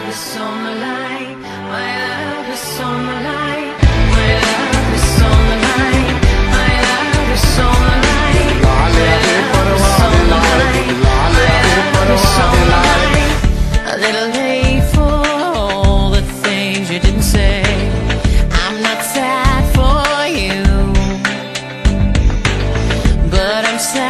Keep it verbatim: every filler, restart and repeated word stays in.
is on the line. My love is on the line. My love is on the line. My love is on the line. My love is on the line. My love is on the line. A little late for all the things you didn't say. I'm not sad for you, but I'm sad